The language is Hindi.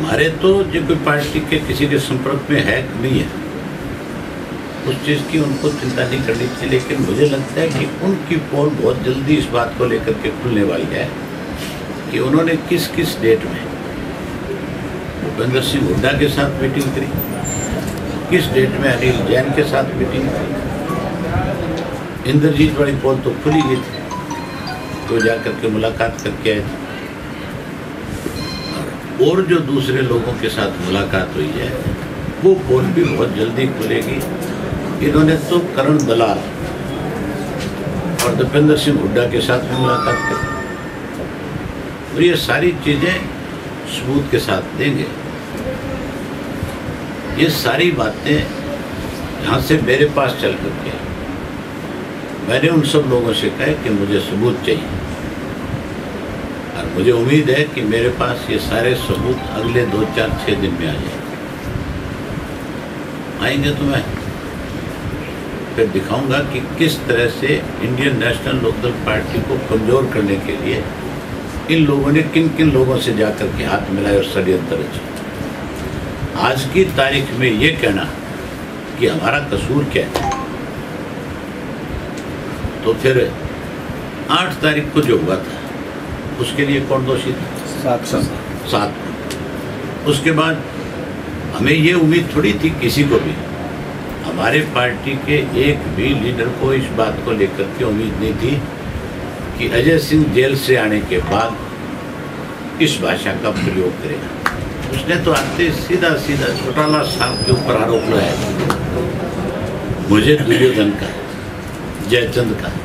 हमारे तो जो कोई पार्टी के किसी के संपर्क में है नहीं है, उस चीज़ की उनको चिंता नहीं करनी चाहिए। लेकिन मुझे लगता है कि उनकी पोल बहुत जल्दी इस बात को लेकर के खुलने वाली है कि उन्होंने किस किस डेट में भूपेंद्र सिंह हुड्डा के साथ मीटिंग करी, किस डेट में अनिल जैन के साथ मीटिंग करी। इंद्रजीत वाली पोल तो खुली गई थी, तो जाकर के मुलाकात करके आए थे। और जो दूसरे लोगों के साथ मुलाकात हुई है वो पोल भी बहुत जल्दी खुलेगी। इन्होंने तो करण दलाल और दीपेंद्र सिंह हुड्डा के साथ भी मुलाकात करी, और ये सारी चीज़ें सबूत के साथ देंगे। ये सारी बातें यहाँ से मेरे पास चल करके मैंने उन सब लोगों से कहा कि मुझे सबूत चाहिए, और मुझे उम्मीद है कि मेरे पास ये सारे सबूत अगले 2, 4, 6 दिन में आ आएंगे। तो मैं फिर दिखाऊंगा कि किस तरह से इंडियन नेशनल लोकदल पार्टी को कमज़ोर करने के लिए इन लोगों ने किन किन लोगों से जाकर के हाथ मिलाए और षड्यंत्र रचे। आज की तारीख में ये कहना कि हमारा कसूर क्या है, तो फिर 8 तारीख को जो हुआ था उसके लिए कौन दोषी था? 7। उसके बाद हमें ये उम्मीद थोड़ी थी किसी को भी, हमारे पार्टी के एक भी लीडर को इस बात को लेकर के उम्मीद नहीं थी कि अजय सिंह जेल से आने के बाद इस भाषा का प्रयोग करेगा। उसने तो आते सीधा सीधा चौटाला साहब के ऊपर आरोप लगाया, मुझे दुर्योधन का, जयचंद का,